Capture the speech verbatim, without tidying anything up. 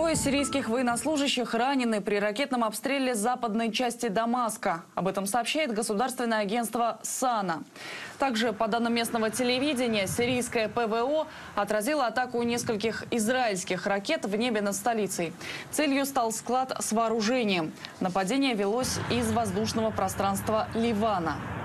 Трое сирийских военнослужащих ранены при ракетном обстреле западной части Дамаска. Об этом сообщает государственное агентство САНА. Также, по данным местного телевидения, сирийское ПВО отразило атаку нескольких израильских ракет в небе над столицей. Целью стал склад с вооружением. Нападение велось из воздушного пространства Ливана.